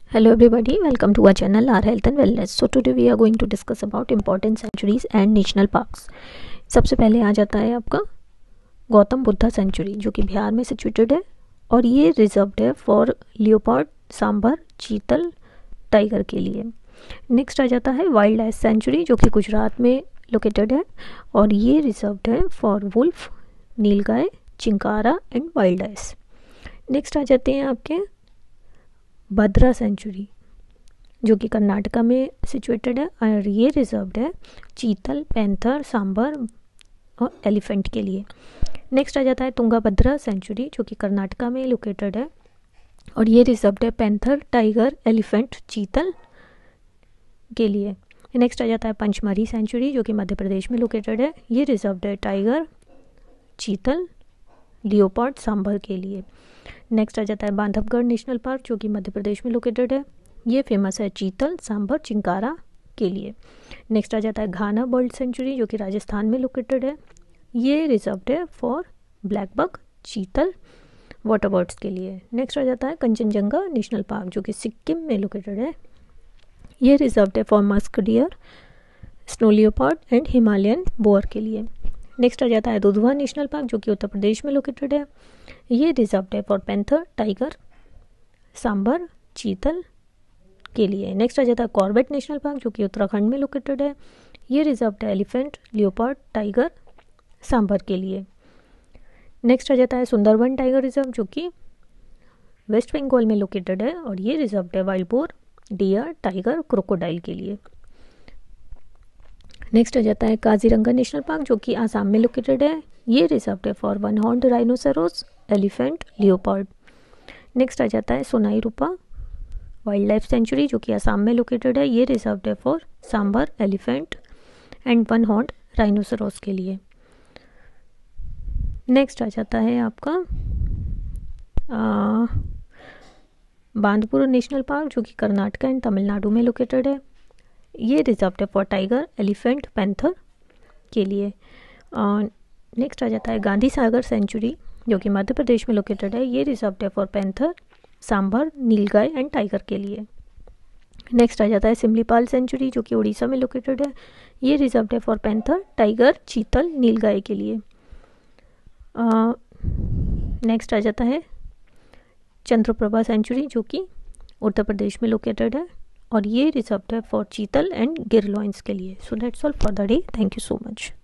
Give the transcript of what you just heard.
Hello everybody, welcome to our channel our health and wellness. So today we are going to discuss about important sanctuaries and national parks. सबसे पहले आ जाता है आपका Gautam Buddha century जो कि बिहार में सिचुएटेड है और ये रिजर्व्ड है फॉर लियोपार्ड, सांभर, चीतल, टाइगर के लिए. नेक्स्ट आ जाता है वाइल्ड लाइफ सेंचुरी जो कि गुजरात में लोकेटेड है और ये रिजर्व्ड है for wolf, nilgai, chinkara and wild life. Next आ जाते हैं आपके भद्रा सेंचुरी जो कि कर्नाटका में सिचुएटेड है और ये रिजर्व्ड है चीतल, पैंथर, सांबर और एलिफेंट के लिए. नेक्स्ट आ जाता है तुंगाभद्रा सेंचुरी जो कि कर्नाटका में लोकेटेड है और ये रिजर्व्ड है पैंथर, टाइगर, एलिफेंट, चीतल के लिए. नेक्स्ट आ जाता है पंचमढ़ी सेंचुरी जो कि मध्य प्रदेश में लोकेटेड है. ये रिजर्व्ड है टाइगर, चीतल, लियोपार्ड, सांबर के लिए. नेक्स्ट आ जाता है बांधवगढ़ नेशनल पार्क जो कि मध्य प्रदेश में लोकेटेड है. ये फेमस है चीतल, सांबर, चिंकारा के लिए. नेक्स्ट आ जाता है घाना बर्ड सेंचुरी जो कि राजस्थान में लोकेटेड है. ये रिजर्व्ड है फॉर ब्लैक बक, चीतल, वाटर बर्ड्स के लिए. नेक्स्ट आ जाता है कंचनजंगा नेशनल पार्क जो कि सिक्किम में लोकेटेड है. ये रिजर्व्ड है for musk deer, snow leopard and Himalayan boar के लिए. नेक्स्ट आ जाता है दुधवा नेशनल पार्क जो कि उत्तर प्रदेश में लोकेटेड है. ये रिजर्व्ड है फॉर पैंथर, टाइगर, सांबर, चीतल के लिए. नेक्स्ट आ जाता है कॉर्बेट नेशनल पार्क जो कि उत्तराखंड में लोकेटेड है. ये रिजर्व्ड है एलिफेंट, लियोपार्ड, टाइगर, सांबर के लिए. नेक्स्ट आ जाता है सुंदरबन टाइगर रिजर्व जो कि वेस्ट बंगाल में लोकेटेड है और ये रिजर्व्ड है wild boar, deer, tiger, crocodile के लिए. नेक्स्ट आ जाता है काजीरंगा नेशनल पार्क जो कि आसाम में लोकेटेड है. ये रिजर्व्ड है for one horned rhinoceros, elephant, leopard. Next आ जाता है Sonai Rupa wild life sanctuary जो कि आसाम में लोकेटेड है. ये रिजर्व्ड है for sambar, elephant and one horned rhinoceros के लिए. नेक्स्ट आ जाता है आपका बांदपुर नेशनल पार्क जो कि कर्नाटका एंड तमिलनाडु में लोकेटेड है. ये रिजर्व्ड है फॉर टाइगर, एलिफेंट, पैंथर के लिए. नेक्स्ट आ जाता है गांधी सागर सेंचुरी जो कि मध्य प्रदेश में लोकेटेड है. ये रिजर्व्ड है for panther, sambhar, nilgai and tiger के लिए. नेक्स्ट आ जाता है सिमलीपाल सेंचुरी जो कि उड़ीसा में लोकेटेड है. ये रिजर्व्ड है फॉर पैंथर, टाइगर, चीतल, नीलगाय के लिए. नेक्स्ट आ जाता है चंद्रप्रभा सेंचुरी जो कि उत्तर प्रदेश में लोकेटेड है और ये रिजर्व्ड है फॉर चीतल एंड गिरलॉइंस के लिए. So that's all for the day. Thank you so much.